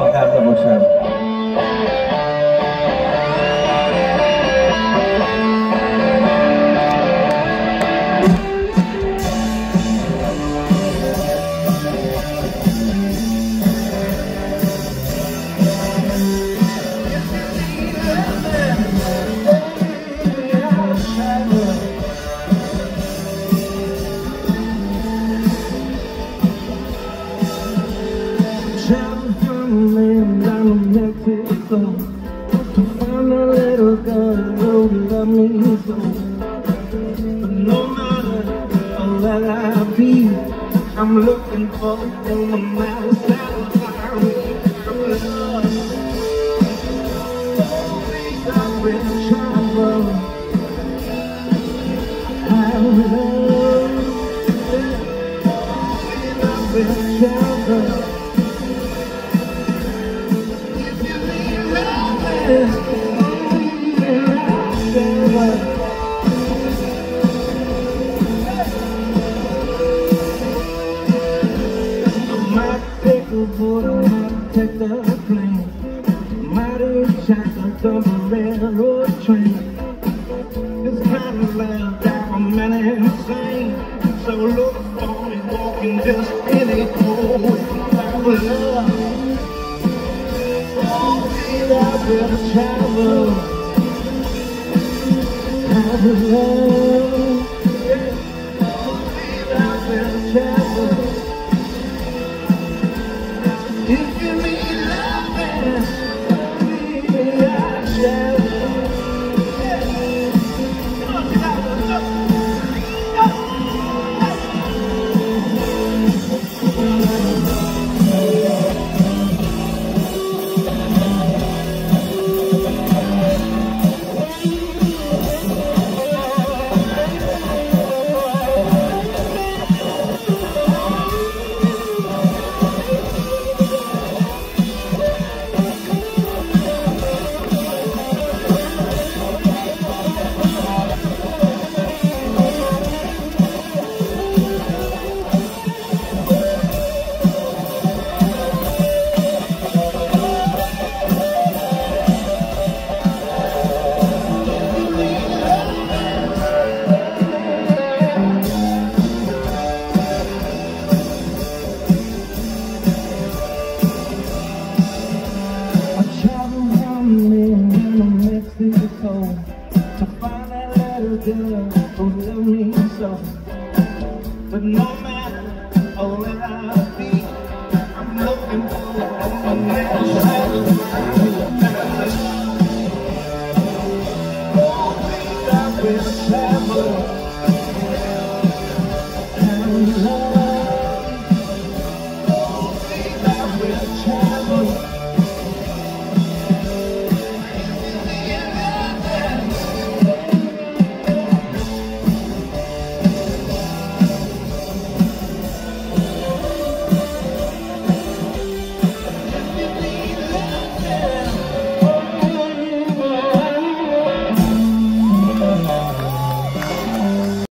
ขอการโปรโมชั่นTo find a little girl who love me so. But no matter where I be, I'm looking for the man who satisfies me. Love, I've been travel. I've been travel. Take the plane, might hitchhike on the railroad train. This kind of love that a man insane. So look for me walking just any cold type of love. Oh, I've been travel, I've been love. Oh, I've been travel. If you need loving, baby, I shall. To find that little girl who loved me so. But no matter where I be, I'm looking for a man.